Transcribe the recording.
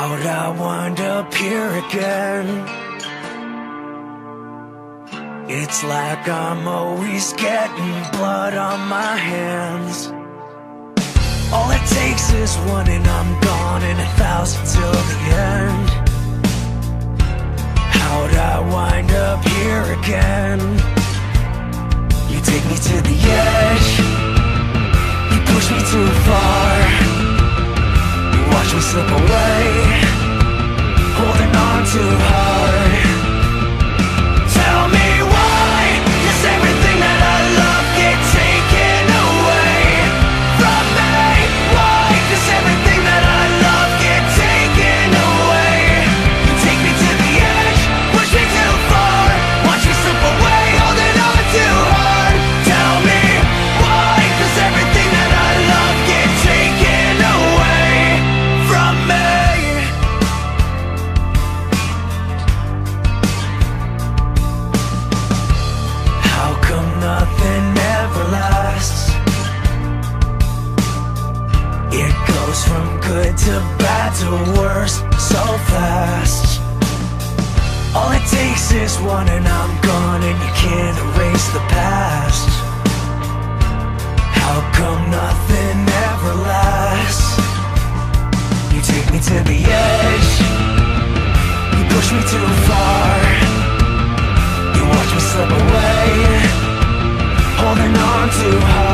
How'd I wind up here again? It's like I'm always getting blood on my hands. All it takes is one and I'm gone, and 1,000 till the end. How'd I wind up here again? You take me to the edge, you push me too far, you watch me slip away, holding on too hard. Tell me why does everything that I love get taken away from me? Why does everything that I love get taken away? You take me to the edge, push me too far, watch me slip away, holding on too hard. Tell me why does everything that I love get taken away from me? How come nothing ever lasts? It goes from good to bad to worse so fast. All it takes is one and I'm gone, and you can't erase the past. How come nothing ever lasts? You take me to the edge, you push me too far, you watch me slip away, holding on too hard.